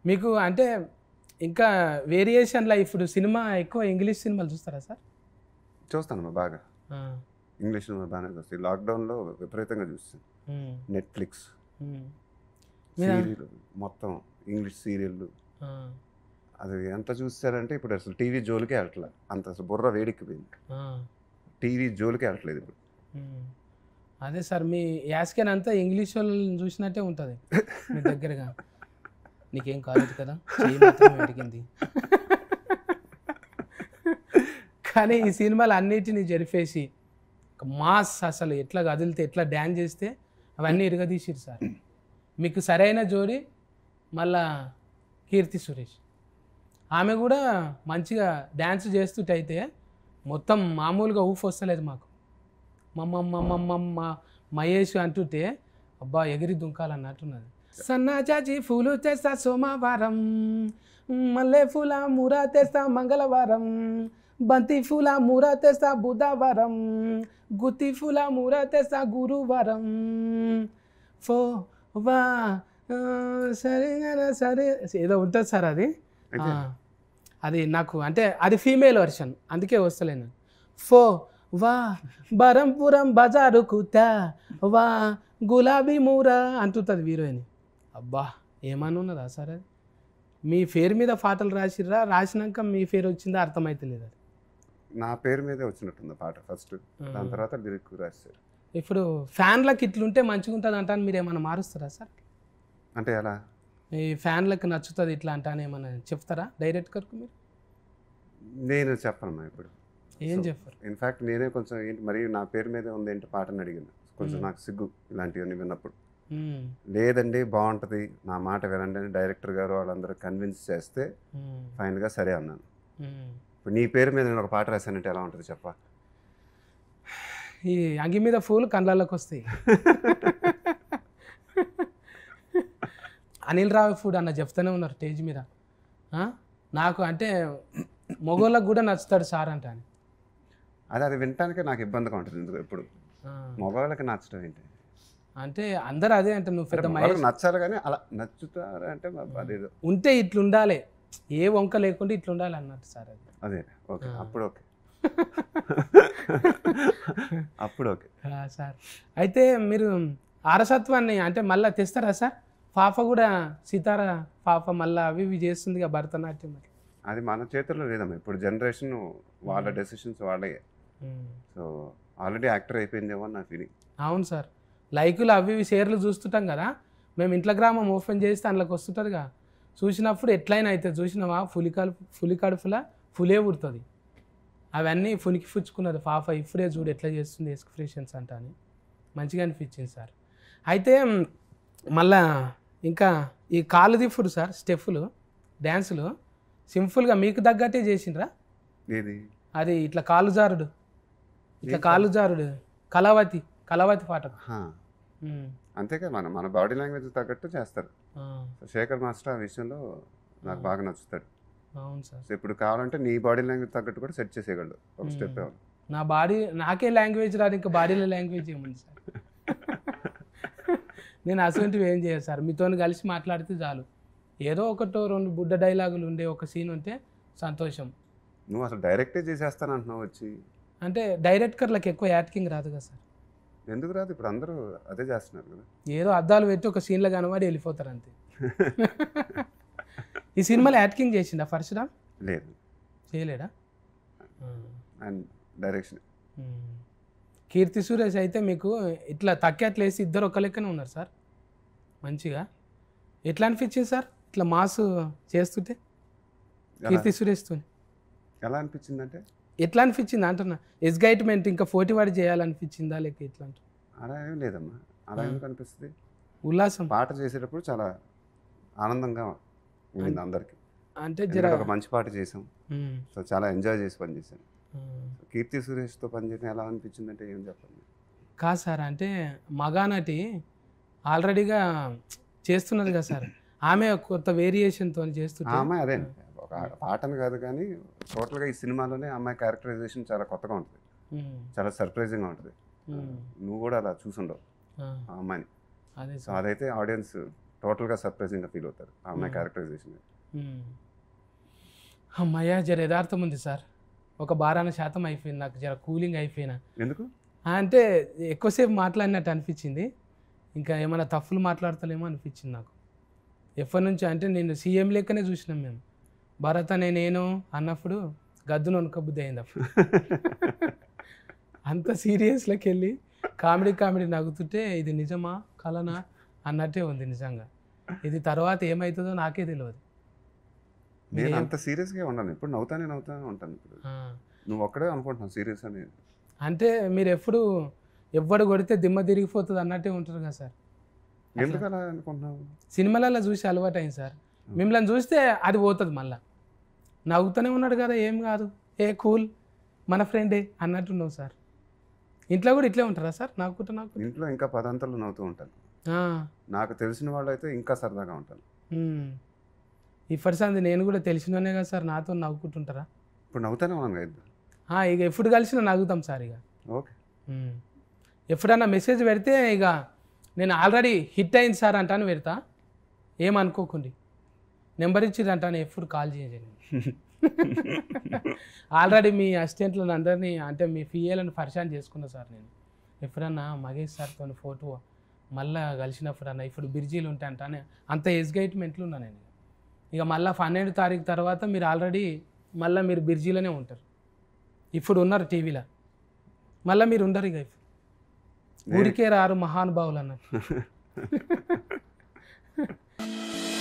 మీకు అంటే ఇంకా వేరియేషన్లో ఇప్పుడు సినిమా ఎక్కువ ఇంగ్లీష్ సినిమాలు చూస్తారా సార్? చూస్తానమ్మా బాగా. ఇంగ్లీష్ సినిమా బాగానే చూస్తాయి. లాక్డౌన్లో విపరీతంగా చూస్తాను. నెట్ఫ్లిక్స్ సీరియల్ మొత్తం ఇంగ్లీష్ సీరియళ్ళు అది ఎంత చూస్తారంటే ఇప్పుడు అసలు టీవీ జోలికే వెళ్ళట్లే. అంత అసలు బుర్ర వేడెక్కిపోయింది. టీవీ జోలికే వెళ్ళట్లేదు ఇప్పుడు. అదే సార్ మీ యాస్కెన్ అంతా ఇంగ్లీష్ వాళ్ళని చూసినట్టే ఉంటుంది మీ దగ్గరగా. నీకేం కాలేదు కదా, చెయ్యి మాత్రం అడిగింది. కానీ ఈ సినిమాలు అన్నిటిని జరిపేసి మాస్ అసలు ఎట్లా కదిలితే ఎట్లా డ్యాన్స్ చేస్తే అవన్నీ ఇరగదీసిరు సార్. మీకు సరైన జోడి మళ్ళా కీర్తి సురేష్. ఆమె కూడా మంచిగా డ్యాన్స్ చేస్తుంటైతే మొత్తం మామూలుగా ఊఫ్ వస్తలేదు మాకు. మమ్మ మహేష్ అంటుంటే అబ్బా ఎగిరి దుంకాలన్నట్టున్నది. సన్నాజాజి పూలు తెస్తా సోమవారం, మల్లె పూల మూర తెస్తా మంగళవారం, బంతి పూల మూర తెస్తా బుధవారం, గుత్తి పూల మూర తెస్తా గురువారం. ఫో వా సరే సరే ఏదో ఉంటుంది సార్ అది. అది నాకు అంటే అది ఫీమేల్ వర్షన్, అందుకే వస్తలేను. ఫో వా బరంపురం బజారు కుతా వా గులాబీ మూర అంటుంది హీరోయిన్. అబ్బా ఏమన్నా ఉన్నదా సార్ అది? మీ పేరు మీద పాటలు రాసిర్రా, రాసినాక మీ పేరు వచ్చిందా అర్థమైతలేదు. అది నా పేరు మీదే వచ్చినట్టుంది పాట ఫస్ట్, దాని తర్వాత లిరిక్ రాశారు. ఇప్పుడు ఫ్యాన్లకు ఇట్లుంటే మంచిగా ఉంటుంది అంటాను, మీరు ఏమైనా మారుస్తారా సార్? అంటే ఎలా ఈ ఫ్యాన్లకు నచ్చుతుంది ఇట్లా అంటాను ఏమన్నా చెప్తారా డైరెక్ట్గా మీరు? నేను చెప్పనమ్మా ఇప్పుడు. ఏం చెప్పారు? ఇన్ఫ్యాక్ట్ నేనే కొంచెం ఏంటి మరి నా పేరు మీదే ఉంది ఏంటి పాటని అడిగాను. కొంచెం నాకు సిగ్గు ఇలాంటివన్నీ విన్నప్పుడు. లేదండి బాగుంటుంది నా మాట వినండి అని డైరెక్టర్ గారు వాళ్ళందరూ కన్విన్స్ చేస్తే ఫైనల్గా సరే అన్నాను. ఇప్పుడు నీ పేరు మీద నేను ఒక పాట రాశానంటే ఎలా ఉంటుంది చెప్పా? ఈ అంగి మీద పూలు కళ్ళలోకి వస్తాయి. అనిల్ రావిపూడి అన్న చెప్తూనే ఉన్నారు స్టేజ్ మీద, నాకు అంటే మగోళ్ళకు కూడా నచ్చుతాడు సార్ అంట అని. అది వినటానికే నాకు ఇబ్బందిగా ఉంటుంది. ఎందుకు ఎప్పుడు మగవాళ్ళకి నచ్చడం ఏంటి అంటే అందరూ అదే అంటే నువ్వు పెద్ద నచ్చాలి కానీ అలా నచ్చుతారు అంటే అదేదో ఉంటే ఇట్లుండాలి, ఏ వంక లేకుండా ఇట్లుండాలి అన్నట్టు సార్. అది అదే ఓకే, అప్పుడు ఓకే, అప్పుడు ఓకే సార్. అయితే మీరు ఆరసత్వాన్ని అంటే మళ్ళీ తెస్తారా సార్? పాప కూడా సితార పాప మళ్ళీ అవి ఇవి చేస్తుంది భరతనాట్యం. అది మన చేతుల్లో లేదమ్మా. ఇప్పుడు జనరేషన్ వాళ్ళ డెసిషన్స్ వాళ్ళే. సో ఆల్రెడీ యాక్టర్ అయిపోయిందేమో నా ఫీలింగ్. అవును సార్, లైకులు అవి ఇవి షేర్లు చూస్తుంటాం కదా మేము. ఇంట్లో గ్రామం ఓపెన్ చేస్తే అందులోకి వస్తుంటుందిగా, చూసినప్పుడు ఎట్లయినా అవుతుంది. చూసినావా పులి కడుపులా పులే పుడుతుంది. అవన్నీ పునికి పుచ్చుకున్నది పాప. ఇప్పుడే చూడు ఎట్లా చేస్తుంది ఎక్స్ప్రెషన్స్ అంట అని మంచిగా అనిపించింది సార్. అయితే మళ్ళా ఇంకా ఈ కాలు దిప్పుడు సార్ స్టెప్పులు డ్యాన్సులు సింపుల్గా మీకు తగ్గట్టే చేసిండ్రా? అది ఇట్లా కాలు జారుడు, ఇట్లా కాలు జారుడు కళావతి పాట అంతేగా మన బాడీ లాంగ్వేజ్ తగ్గట్టు చేస్తారు. శేఖర్ మాస్టర్ ఆ విషయంలో నాకు బాగా నచ్చుతాడు. అవును సార్. ఇప్పుడు కావాలంటే నీ బాడీ లాంగ్వేజ్ తగ్గట్టు కూడా సెట్ చేసేయగలడు ఒక స్టెప్. నా బాడీ నాకే లాంగ్వేజ్ రాదు, ఇంకా బాడీలో లాంగ్వేజ్ ఏముంది సార్? నేను అసలు ఏం చేయను సార్, మీతో కలిసి మాట్లాడితే చాలు. ఏదో ఒకటో రెండు బుడ్డ డైలాగులు ఉండే ఒక సీన్ ఉంటే సంతోషం. నువ్వు అసలు డైరెక్టే చేసేస్తాను అంటున్నావు వచ్చి. అంటే డైరెక్టర్లకు ఎక్కువ యాక్టింగ్ రాదు కదా సార్? ఎందుకు రాదు? ఇప్పుడు అందరూ అదే చేస్తున్నారు కదా. ఏదో అద్దాలు పెట్టి ఒక సీన్లో కనబడి వెళ్ళిపోతారు అంతే. ఈ సినిమాలో యాక్టింగ్ చేసిండా పరశురామ్? లేదు, చేయలేడా? డైరెక్షన్. కీర్తి సురేష్ అయితే మీకు ఇట్లా తక్కేట్లేసి ఇద్దరు ఒక లెక్కనే ఉన్నారు సార్ మంచిగా. ఎట్లా అనిపించింది సార్ ఇట్లా మాసు చేస్తుంటే కీర్తి సురేష్తో? ఎలా అనిపించింది అంటే ఎట్లా అనిపించింది అంటున్నా? ఎగ్జైట్మెంట్ ఇంకా 40 వాడి చేయాలనిపించిందా లేక ఎట్లా? అలా ఏం లేదమ్మా, అలా ఎందుకు అనిపిస్తుంది? ఉల్లాసం. పాట చేసేటప్పుడు చాలా ఆనందంగా ఉండింది అందరికి. అంటే ఒక మంచి పాట చేసాం, సో చాలా ఎంజాయ్ చేసి పనిచేసాను. కీర్తి సురేష్తో పనిచేయడం ఎలా అనిపించింది అంటే ఏం చెప్పండి? కాదు సార్, అంటే మగానటి ఆల్రెడీగా చేస్తున్నది కదా సార్, ఆమె కొత్త వేరియేషన్తో చేస్తుంది. అమ్మాయి అదే ఒక పాటను కాదు కానీ టోటల్గా ఈ సినిమాలోనే అమ్మాయి క్యారెక్టరైజేషన్ చాలా కొత్తగా ఉంటుంది, చాలా సర్ప్రైజింగ్గా ఉంటుంది. నువ్వు కూడా అలా చూసుండవు ఆ అమ్మాయిని. సో అదైతే ఆడియన్స్ టోటల్గా సర్ప్రైజింగ్గా ఫీల్ అవుతారు ఆ అమ్మాయి క్యారెక్టరైజేషన్. అమ్మాయ జర యథార్థం ఉంది సార్, ఒక 12% అయిపోయింది నాకు, జర కూలింగ్ అయిపోయినా. ఎందుకు అంటే ఎక్కువసేపు మాట్లాడినట్టు అనిపించింది, ఇంకా ఏమైనా తప్పులు మాట్లాడతలేమో అనిపించింది నాకు. ఎప్పటి నుంచి అంటే నేను సీఎం లెక్కనే చూసినాం మేము, భరత్ అనే నేను అన్నప్పుడు గద్దును వనకబుద్ధి అయింది అప్పుడు. అంత సీరియస్లోకి వెళ్ళి కామెడీ నవ్వుతుంటే ఇది నిజమా కలనా అన్నట్టే ఉంది నిజంగా. ఇది తర్వాత ఏమవుతుందో నాకే తెలియదు. నేను అంత సీరియస్గా ఉన్నాను, ఇప్పుడు నవ్వుతానే ఉంటాను. ఇప్పుడు నువ్వు ఒక్కడే అనుకుంటున్నావు సీరియస్ అని. అంటే మీరు ఎప్పుడు ఎవ్వడు కొడితే దిమ్మ తిరిగిపోతుంది అన్నట్టే ఉంటారు కదా సార్. ఎందుకు అలా అనుకుంటున్నావు? సినిమాలలో చూసి అలవాటు అయింది సార్, మిమ్మల్ని చూస్తే అది పోతుంది మళ్ళీ. నవ్వుతూనే ఉన్నాడు కదా, ఏం కాదు, ఏ కూల్ మన ఫ్రెండే అన్నట్టున్నావు సార్. ఇంట్లో కూడా ఇట్లే ఉంటారా సార్? నాకు ఇంట్లో ఇంకా 10 అంతలు నవ్వుతూ ఉంటాను. నాకు తెలిసిన వాళ్ళు అయితే ఇంకా సరదాగా ఉంటాను. ఇప్పటి నేను కూడా తెలిసినోనే కదా సార్, నాతో నవ్వుకుంటుంటారా? ఇప్పుడు నవ్వుతానే ఉన్నాను కదా. ఇక ఎప్పుడు కలిసినా నవ్వుతాం సార్. ఇక ఓకే, ఎప్పుడన్నా మెసేజ్ పెడితే ఇక నేను ఆల్రెడీ హిట్ అయింది సార్ అంటాను పెడతా, ఏమనుకోకండి, నెంబర్ ఇచ్చిర్రు అంటాను, ఎప్పుడు కాల్ చేయండి. ఆల్రెడీ మీ అసిస్టెంట్లను అందరినీ అంటే మీ ఫిఏలను పరిచయం చేసుకున్నా సార్ నేను. ఎప్పుడన్నా మహేష్ సార్తో ఫోటో మళ్ళీ కలిసినప్పుడు అన్న ఇప్పుడు బిర్జీలు ఉంటాయి అంటానే, అంత ఎగ్జైట్మెంట్లు ఉన్నా నేను. ఇక మళ్ళీ 12 తారీఖు తర్వాత మీరు ఆల్రెడీ మళ్ళీ మీరు బిర్జీలోనే ఉంటారు. ఇప్పుడు ఉన్నారు టీవీలో, మళ్ళీ మీరు ఉండరు. ఇక ఊరికే రారు మహానుభావులు అన్నారు.